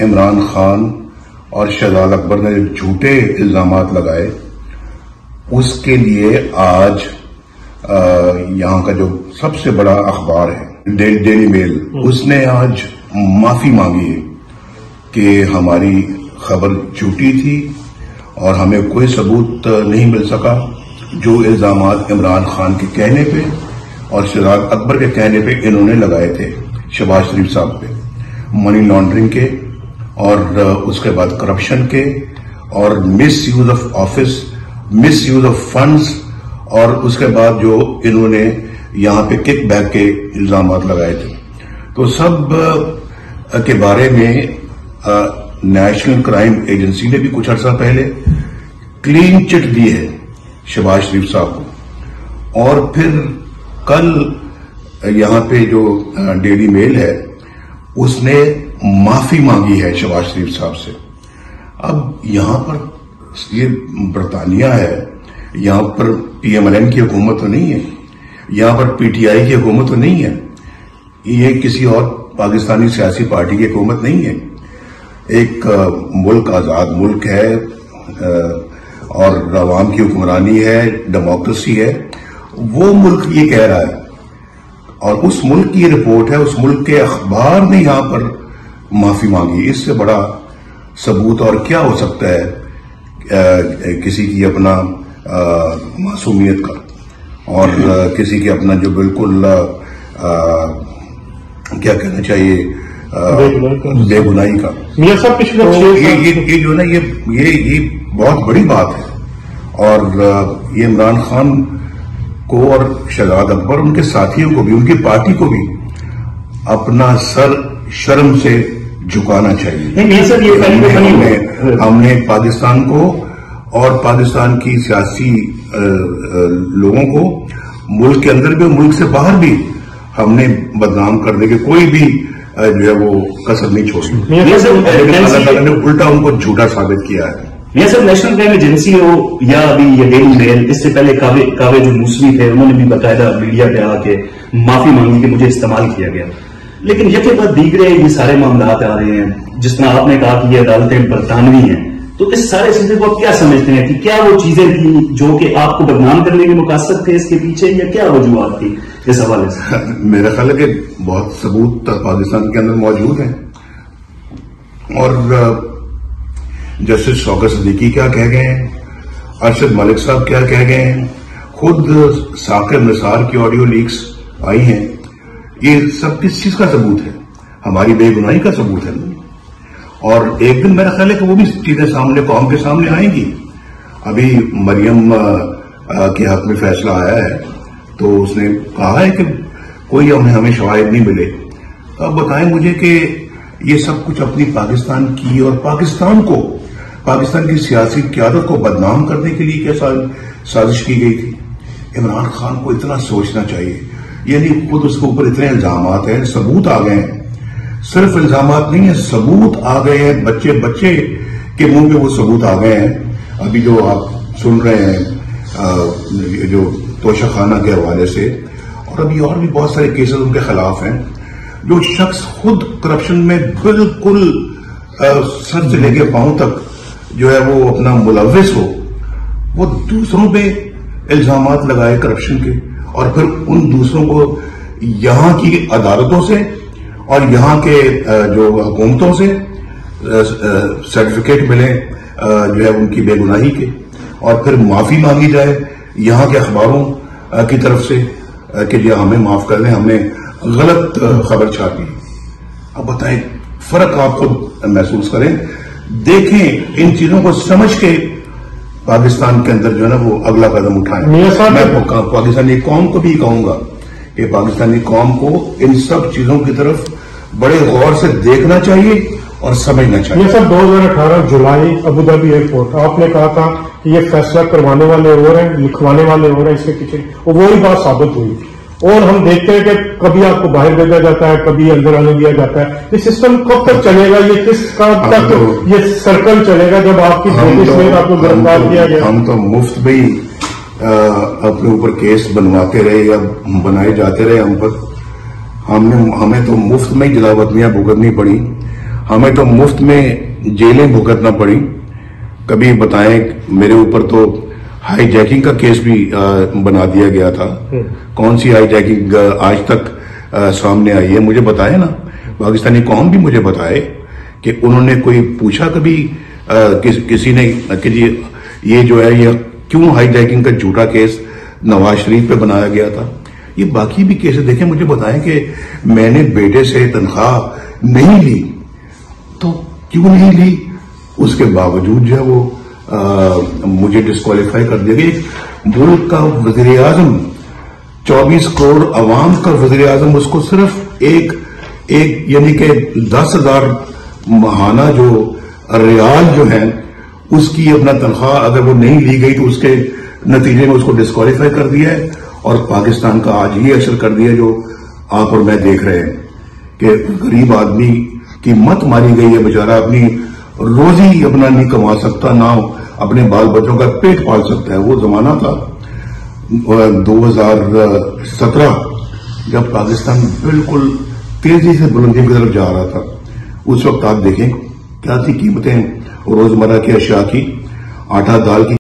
عمران خان اور شہزاد اکبر نے جھوٹے الزامات لگائے، اس کے لیے آج یہاں کا جو سب سے بڑا اخبار ہے ڈیلی میل، اس نے آج معافی مانگی ہے کہ ہماری خبر جھوٹی تھی اور ہمیں کوئی ثبوت نہیں مل سکا. جو الزامات عمران خان کے کہنے پہ اور شہزاد اکبر کے کہنے پہ انہوں نے لگائے تھے شہباز شریف صاحب پہ، منی لانڈرنگ کے اور اس کے بعد کرپشن کے اور misuse of office, misuse of funds, اور اس کے بعد جو انہوں نے یہاں پہ کک بیک کے الزامات لگائے تھے، تو سب کے بارے میں نیشنل کرائم ایجنسی نے بھی کچھ عرصہ پہلے کلین چٹ دی ہے شہباز شریف صاحب کو. اور پھر کل یہاں پہ جو ڈیلی میل ہے اس نے معافی مانگی ہے شہباز شریف صاحب سے. اب یہاں پر یہ برطانیہ ہے، یہاں پر پی ایم ایل این کی حکومت تو نہیں ہے، یہاں پر پی ٹی آئی کی حکومت تو نہیں ہے، یہ کسی اور پاکستانی سیاسی پارٹی کی حکومت نہیں ہے. ایک ملک آزاد ملک ہے اور عوام کی حکمرانی ہے، ڈیموکریسی ہے. وہ ملک یہ کہہ رہا ہے اور اس ملک کی یہ رپورٹ ہے، اس ملک کے اخبار نے یہاں پر معافی مانگی. اس سے بڑا ثبوت اور کیا ہو سکتا ہے کسی کی اپنا معصومیت کا اور کسی کے اپنا جو بالکل کیا کہنا چاہیے بے گناہی کا. یہ جو نا یہ بہت بڑی بات ہے. اور یہ عمران خان کو اور شہزاد اکبر ان کے ساتھیوں کو بھی، ان کی پارٹی کو بھی اپنا سر شرم سے جھکانا چاہیے. ہم نے پاکستان کو اور پاکستان کی سیاسی لوگوں کو ملک کے اندر بھی اور ملک سے باہر بھی ہم نے بدنام کرنے کے کوئی بھی جو ہے وہ کسر نہیں چھوڑی. اللہ تعالیٰ نے الٹا ان کو جھوٹا ثابت کیا ہے. یہ سب نیشنل کرائم ایجنسی ہو یا ابھی یہ ڈیلی میل، اس سے پہلے کاوے جو موسوی تھے انہوں نے بھی باقاعدہ میڈیا پہ آ کے معافی مانگی کہ مجھے استعمال کیا گیا. لیکن یکے بعد دیگرے یہ سارے معاملات آ رہے ہیں. جس طرح آپ نے کہا کہ یہ عدالتیں برطانوی ہیں، تو اس سارے سلسلے کو آپ کیا سمجھتے ہیں کہ کیا وہ چیزیں تھیں جو کہ آپ کو بدنام کرنے کے مقاصد تھے اس کے پیچھے، یا کیا وجوہات تھی اس حوالے سے؟ میرا خیال ہے کہ بہت ثبوت پاکستان کے اندر موجود ہیں. اور جسٹس شوکت صدیقی کیا کہہ گئے ہیں، ارشد ملک صاحب کیا کہہ گئے ہیں، خود ثاقب نثار کی آڈیو لیکس آئی ہیں. یہ سب کس چیز کا ثبوت ہے؟ ہماری بے گناہی کا ثبوت ہے. اور ایک دن میرا خیال ہے کہ وہ بھی چیزیں سامنے قوم کے سامنے آئیں گی. ابھی مریم کے حق میں فیصلہ آیا ہے تو اس نے کہا ہے کہ کوئی ہمیں شواہد نہیں ملے. اب بتائیں مجھے کہ یہ سب کچھ اپنی پاکستان کی اور پاکستان کی سیاسی قیادت کو بدنام کرنے کے لیے کیا سازش کی گئی تھی؟ عمران خان کو اتنا سوچنا چاہیے. یعنی خود اس کے اوپر اتنے الزامات ہیں، ثبوت آ گئے ہیں. صرف الزامات نہیں ہیں، ثبوت آ گئے ہیں. بچے کے منہ پہ وہ ثبوت آ گئے ہیں. ابھی جو آپ سن رہے ہیں جو توشہ خانہ کے حوالے سے، اور ابھی اور بھی بہت سارے کیسز ان کے خلاف ہیں. جو شخص خود کرپشن میں بالکل سر سے لے کے پاؤں تک جو ہے وہ اپنا ملوث ہو، وہ دوسروں پہ الزامات لگائے کرپشن کے، اور پھر ان دوسروں کو یہاں کی عدالتوں سے اور یہاں کے جو حکومتوں سے سرٹیفکیٹ ملے جو ہے ان کی بے گناہی کے، اور پھر معافی مانگی جائے یہاں کے اخباروں کی طرف سے کہ جی ہمیں معاف کر دیں، ہم نے غلط خبر چھاپی. اب بتائیں، فرق آپ خود محسوس کریں، دیکھیں ان چیزوں کو سمجھ کے پاکستان کے اندر جو ہے نا وہ اگلا قدم اٹھائیں. میں پاکستانی قوم کو بھی کہوں گا کہ پاکستانی قوم کو ان سب چیزوں کی طرف بڑے غور سے دیکھنا چاہیے اور سمجھنا چاہیے. یہ سب 2018 جولائی ابوظہبی ایئرپورٹ، آپ نے کہا تھا کہ یہ فیصلہ کروانے والے ہو رہے ہیں، لکھوانے والے ہو رہے ہیں، اس کے پیچھے وہی بات ثابت ہوئی. اور ہم دیکھتے ہیں کہ کبھی آپ کو باہر بھیجا جاتا ہے، کبھی اندر آنے دیا جاتا ہے. یہ سسٹم کب تک چلے گا؟ یہ کس کا تک یہ سرکل چلے گا جب آپ کی آپ کو گرفتار کیا گیا؟ ہم تو مفت میں اپنے اوپر کیس بنواتے رہے یا بنائے جاتے رہے. ہم پر ہمیں تو مفت میں جلاوطنیاں بھگتنی پڑی. ہمیں تو مفت میں جیلیں بھگتنا پڑی. کبھی بتائیں میرے اوپر تو ہائی جیکنگ کا کیس بھی بنا دیا گیا تھا. کون سی ہائی جیکنگ آج تک سامنے آئی ہے؟ مجھے بتائے نا, پاکستانی قوم بھی مجھے بتائے کہ انہوں نے کوئی پوچھا کبھی کسی نے کہ جی یہ جو ہے یہ کیوں ہائی جیکنگ کا جھوٹا کیس نواز شریف پہ بنایا گیا تھا. یہ باقی بھی کیسز دیکھیں, مجھے بتائیں کہ میں نے بیٹے سے تنخواہ نہیں لی تو کیوں نہیں لی, اس کے باوجود جو ہے وہ مجھے ڈسکوالیفائی کر دیا گیا. ملک کا وزیر اعظم, 24 کروڑ عوام کا وزیر اعظم, اس کو صرف ایک یعنی کہ 10,000 ماہانہ جو ریال جو ہیں اس کی اپنا تنخواہ اگر وہ نہیں لی گئی تو اس کے نتیجے میں اس کو ڈسکوالیفائی کر دیا ہے. اور پاکستان کا آج یہ اثر کر دیا جو آپ اور میں دیکھ رہے ہیں کہ غریب آدمی کی مت ماری گئی ہے, بیچارہ اپنی روزی اپنا نہیں کما سکتا, نہ اپنے بال بچوں کا پیٹ پال سکتا ہے. وہ زمانہ تھا 2017 جب پاکستان بالکل تیزی سے بلندی کی طرف جا رہا تھا. اس وقت آپ دیکھیں کیا تھی قیمتیں روزمرہ کی اشیاء کی, آٹا دال کی